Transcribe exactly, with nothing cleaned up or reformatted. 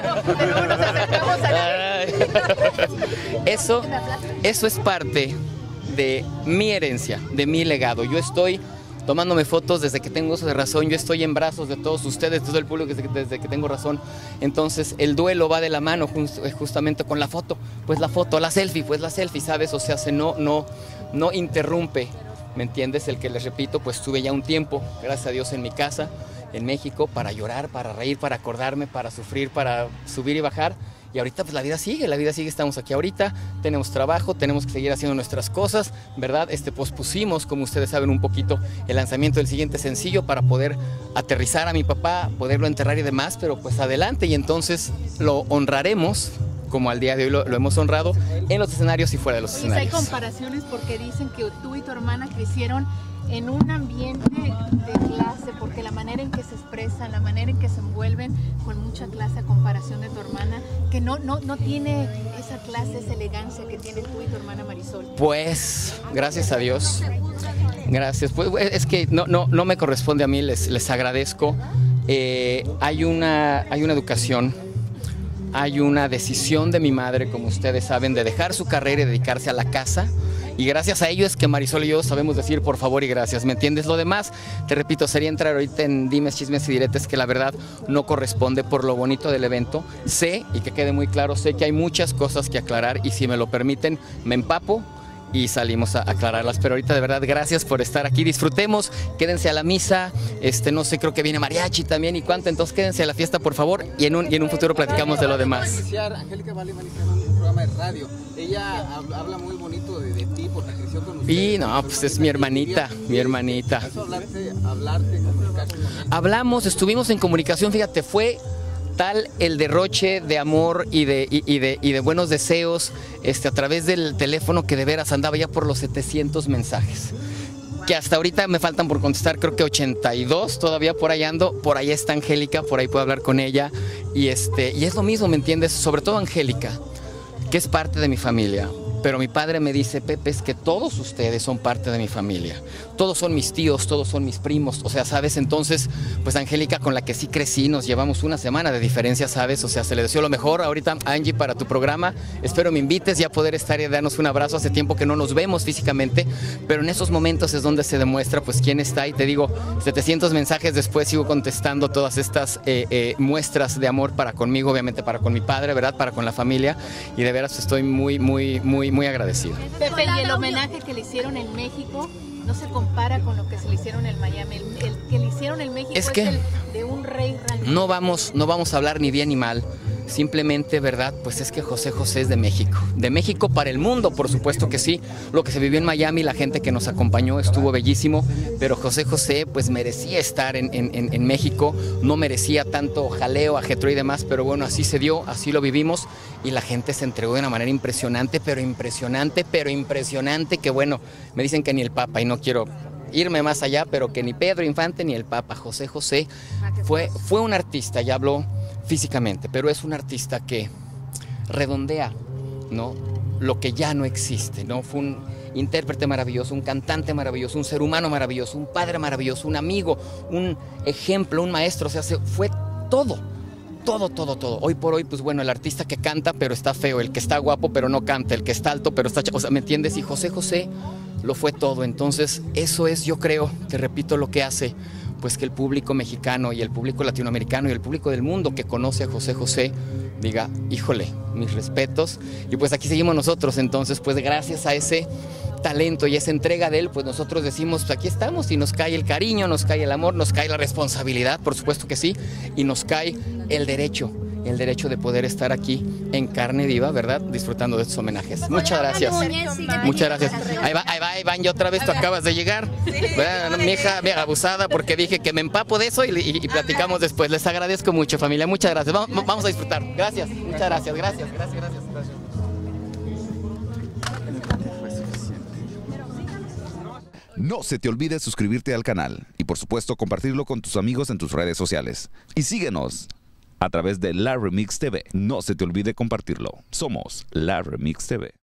Pero nos acercamos a la... Eso, eso es parte de mi herencia, de mi legado. Yo estoy tomándome fotos desde que tengo uso de razón, yo estoy en brazos de todos ustedes, todo el público desde que, desde que tengo razón. Entonces el duelo va de la mano just, justamente con la foto, pues la foto, la selfie, pues la selfie, ¿sabes? O sea, se no, no, no interrumpe, ¿me entiendes? El que les repito, pues tuve ya un tiempo, gracias a Dios, en mi casa, en México, para llorar, para reír, para acordarme, para sufrir, para subir y bajar. Y ahorita pues la vida sigue, la vida sigue, estamos aquí ahorita, tenemos trabajo, tenemos que seguir haciendo nuestras cosas, ¿verdad? Este, pospusimos, como ustedes saben, un poquito el lanzamiento del siguiente sencillo para poder aterrizar a mi papá, poderlo enterrar y demás, pero pues adelante, y entonces lo honraremos, como al día de hoy lo, lo hemos honrado, en los escenarios y fuera de los Oye, escenarios. hay comparaciones porque dicen que tú y tu hermana crecieron en un ambiente de clase, porque la manera en que se expresan, la manera en que se envuelven, con mucha clase a comparación de tu hermana, que no, no, no tiene esa clase, esa elegancia que tiene tú y tu hermana Marisol. Pues, gracias a Dios. Gracias. Pues es que no, no, no me corresponde a mí, les, les agradezco. Eh, hay, una, hay una educación, hay una decisión de mi madre, como ustedes saben, de dejar su carrera y dedicarse a la casa. Y gracias a ello es que Marisol y yo sabemos decir por favor y gracias, ¿me entiendes? Lo demás, te repito, sería entrar ahorita en dimes, chismes y diretes que la verdad no corresponde por lo bonito del evento. Sé, y que quede muy claro, sé que hay muchas cosas que aclarar y si me lo permiten, me empapo y salimos a aclararlas, pero ahorita de verdad gracias por estar aquí, disfrutemos, quédense a la misa, este no sé, creo que viene mariachi también y cuánto, entonces quédense a la fiesta por favor y en un, y en un futuro platicamos de lo demás. Angélica Vale va a iniciar un programa de radio, ella habla muy bonito de, de ti porque creció con usted. Y no, pues es mi hermanita, mi hermanita. Hablarte, hablarte, comunicarte con ella. Hablamos, estuvimos en comunicación, fíjate, fue tal el derroche de amor y de, y, y de, y de buenos deseos este, a través del teléfono que de veras andaba ya por los setecientos mensajes. Que hasta ahorita me faltan por contestar, creo que ochenta y dos, todavía por ahí ando, por ahí está Angélica, por ahí puedo hablar con ella. Y, este, y es lo mismo, ¿me entiendes? Sobre todo Angélica, que es parte de mi familia. Pero mi padre me dice, Pepe, es que todos ustedes son parte de mi familia. Todos son mis tíos, todos son mis primos. O sea, ¿sabes? Entonces, pues Angélica, con la que sí crecí, nos llevamos una semana de diferencia, ¿sabes? O sea, se le deseo lo mejor ahorita, Angie, para tu programa. Espero me invites ya a poder estar y darnos un abrazo. Hace tiempo que no nos vemos físicamente, pero en esos momentos es donde se demuestra, pues, quién está. Y te digo, setecientos mensajes después sigo contestando todas estas eh, eh, muestras de amor para conmigo, obviamente para con mi padre, ¿verdad? Para con la familia. Y de veras estoy muy, muy, muy muy agradecido. Pepe, y el homenaje que le hicieron en México no se compara con lo que se le hicieron en Miami. El, el que le hicieron en México es, es que el de un rey realmente. No vamos, no vamos a hablar ni bien ni mal. Simplemente, ¿verdad? Pues es que José José es de México. De México para el mundo, por supuesto que sí. Lo que se vivió en Miami, la gente que nos acompañó estuvo bellísimo, pero José José pues merecía estar en, en, en México, no merecía tanto jaleo, ajetreo y demás, pero bueno, así se dio, así lo vivimos y la gente se entregó de una manera impresionante, pero impresionante, pero impresionante, que bueno, me dicen que ni el Papa, y no quiero irme más allá, pero que ni Pedro Infante ni el Papa, José José fue, fue un artista, ya habló físicamente, pero es un artista que redondea, ¿no?, lo que ya no existe, ¿no? Fue un intérprete maravilloso, un cantante maravilloso, un ser humano maravilloso, un padre maravilloso, un amigo, un ejemplo, un maestro, o sea, se, fue todo, todo, todo, todo. Hoy por hoy, pues bueno, el artista que canta pero está feo, el que está guapo pero no canta, el que está alto pero está... O sea, ¿me entiendes? Y José José lo fue todo, entonces eso es, yo creo, te repito, lo que hace pues que el público mexicano y el público latinoamericano y el público del mundo que conoce a José José diga, híjole, mis respetos, y pues aquí seguimos nosotros. Entonces pues gracias a ese talento y esa entrega de él, pues nosotros decimos, pues aquí estamos, y nos cae el cariño, nos cae el amor, nos cae la responsabilidad, por supuesto que sí, y nos cae el derecho, el derecho de poder estar aquí en carne viva, ¿verdad?, disfrutando de estos homenajes. Muchas gracias. Muchas gracias. Ahí va, ahí va, ahí van, y otra vez tú acabas de llegar. Bueno, mi hija, mi abusada, porque dije que me empapo de eso y, y, y platicamos después. Les agradezco mucho, familia. Muchas gracias. Vamos, vamos a disfrutar. Gracias. Muchas gracias. Gracias, gracias, gracias. gracias. No se te olvide suscribirte al canal y por supuesto compartirlo con tus amigos en tus redes sociales. Y síguenos a través de La Remix T V. No se te olvide compartirlo. Somos La Remix T V.